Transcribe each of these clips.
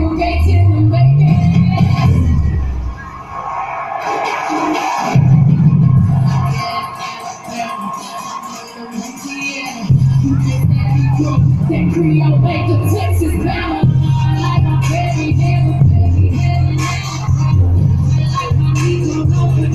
Bill Gates in the making. That Creole Baker, Texas bound. I like my baby hair, baby hair. I like my knees on open.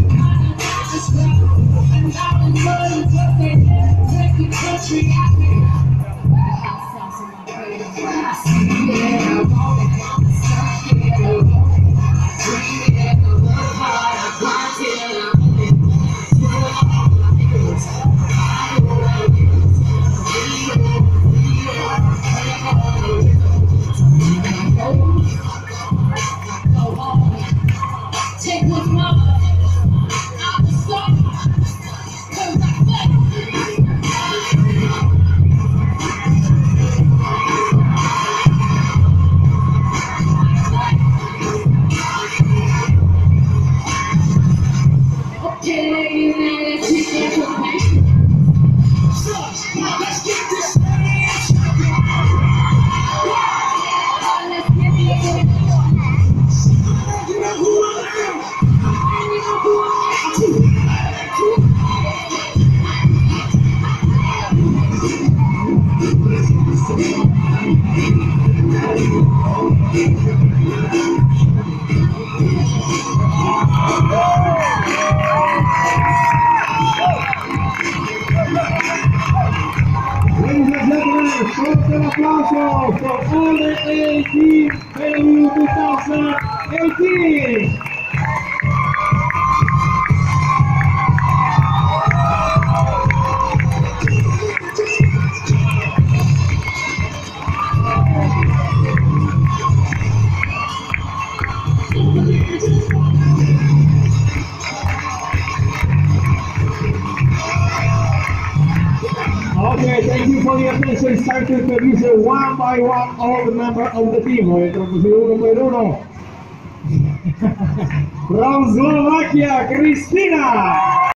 I'm out in mud, but they never take the country out here. Hot sauce in my baby. Yeah, I want it. I'm stuck here. Dream it, I work hard, I grind till I own it. Put all my niggas, take what's mine. I'm the star, 'cause I said okay, ladies, now let's get that information. So, now let's get this money and shopping. Let's get the you know who I am. You know who I am. Ladies and gentlemen, fuerte el aplauso for all the A team venue 2018. Okay, thank you for the attention. It's time to introduce one by one all the members of the team. Voy a introducir uno por uno. From Slovakia, Cristina.